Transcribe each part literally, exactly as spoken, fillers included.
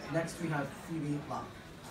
Next we have Phoebe Locke.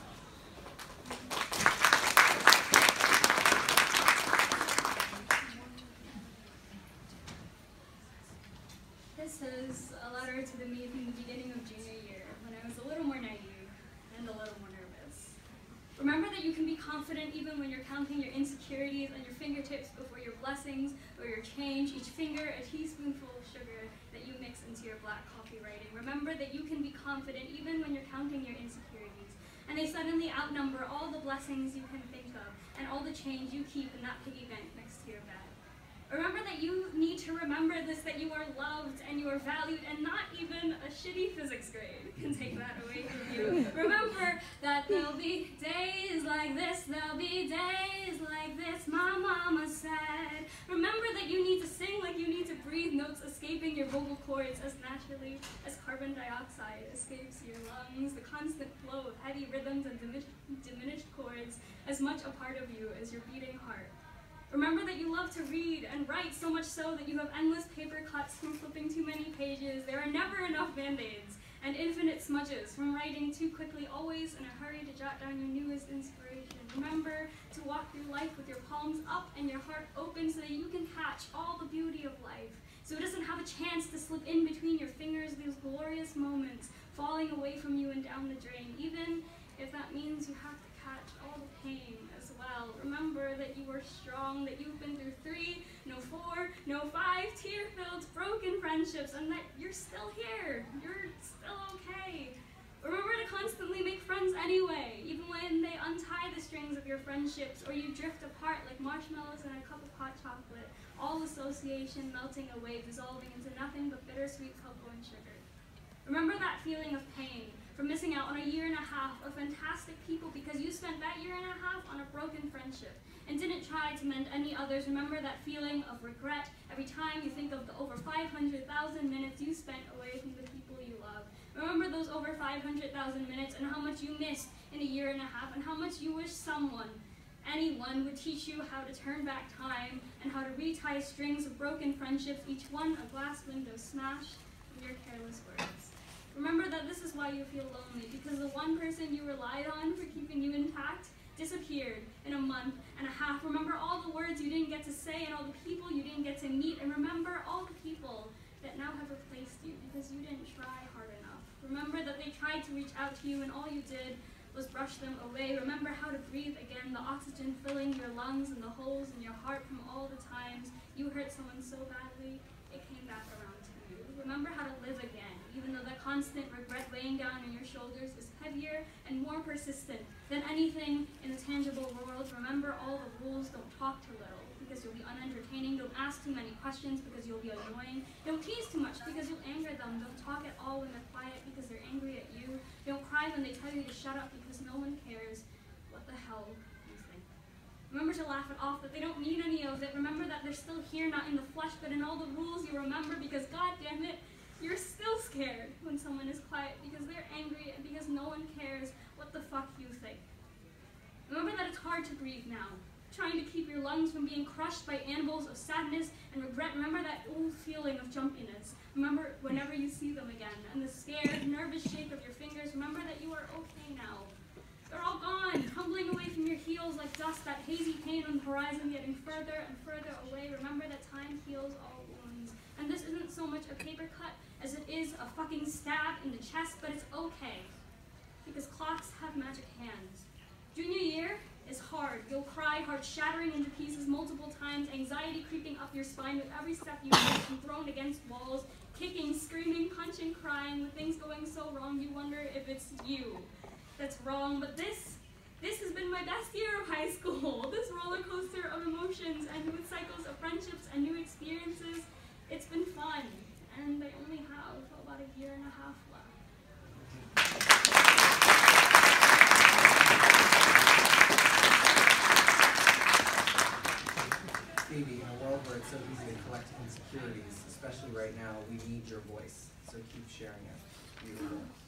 This is a letter to the me from the beginning of junior year, when I was a little more naive and a little more nervous. Remember that you can be confident even when you're counting your insecurities on your fingertips before your blessings or your change, each finger a teaspoonful of sugar that you mix into your black coffee writing. Remember that you can be confident even when you're counting your insecurities, and they suddenly outnumber all the blessings you can think of and all the change you keep in that piggy bank next to your bed. Remember that you need to remember this, that you are loved and you are valued, and not even a shitty physics grade can take that away from you. Remember that there'll be days like this, there'll be days like this, my mama said. Remember that you need to sing like you need to breathe, notes escaping your vocal cords as naturally as carbon dioxide escapes your lungs, the constant flow of heavy rhythms and diminished, diminished chords as much a part of you as your beating heart. Remember that you love to read and write, so much so that you have endless paper cuts from flipping too many pages. There are never enough band-aids and infinite smudges from writing too quickly, always in a hurry to jot down your newest inspiration. Remember to walk through life with your palms up and your heart open so that you can catch all the beauty of life, so it doesn't have a chance to slip in between your fingers, these glorious moments falling away from you and down the drain, even if that means you have to catch all the pain as well. Remember that you are strong, that you've been through three, no four, no five, tear-filled, broken friendships, and that you're still here. You're still okay. Remember to constantly make friends anyway, even when they untie the strings of your friendships or you drift apart like marshmallows in a cup of hot chocolate, all association melting away, dissolving into nothing but bittersweet cocoa and sugar. Remember that feeling of pain from missing out on a year and a half of fantastic people because you spent that year and a half on a broken friendship and didn't try to mend any others. Remember that feeling of regret every time you think of the over five hundred thousand minutes you spent away from the people you love. Remember those over five hundred thousand minutes and how much you missed in a year and a half and how much you wish someone, anyone, would teach you how to turn back time and how to retie strings of broken friendships, each one a glass window smashed with your careless words. Remember that this is why you feel lonely, because the one person you relied on for keeping you intact disappeared in a month and a half. Remember all the words you didn't get to say and all the people you didn't get to meet, and remember all the people that now have replaced you because you didn't try hard enough. Remember that they tried to reach out to you and all you did was brush them away. Remember how to breathe again, the oxygen filling your lungs and the holes in your heart from all the times you hurt someone so badly it came back around to you. Remember how to live again, even though the constant regret weighing down on your shoulders is heavier and more persistent than anything in the tangible world. Remember all the rules. Don't talk too little because you'll be unentertaining. Don't ask too many questions because you'll be annoying. Don't tease too much because you'll anger them. Don't talk at all when they're quiet because they're angry at you. Don't cry when they tell you to shut up because no one cares what the hell you think. Remember to laugh it off, that they don't need any of it. Remember that they're still here, not in the flesh, but in all the rules you remember, because God damn it, you're still scared when someone is quiet because they're angry and because no one cares what the fuck you think. Remember that it's hard to breathe now, trying to keep your lungs from being crushed by anvils of sadness and regret. Remember that old feeling of jumpiness. Remember whenever you see them again, and the scared, nervous shake of your fingers. Remember that you are okay now. They're all gone, tumbling away from your heels like dust, that hazy pain on the horizon getting further and further away. Remember that time heals all wounds. And this isn't so much a paper cut as it is a fucking stab in the chest, but it's okay, because clocks have magic hands. Junior year is hard. You'll cry, heart shattering into pieces multiple times, anxiety creeping up your spine with every step you take, and thrown against walls, kicking, screaming, punching, crying, with things going so wrong you wonder if it's you that's wrong. But this, this has been my best year of high school. This roller coaster of emotions and with cycles of friendships and new experiences. It's been fun, and I only have about a year and a half left. Phoebe, in a world where it's so easy to collect insecurities, especially right now, we need your voice, so keep sharing it. Beautiful.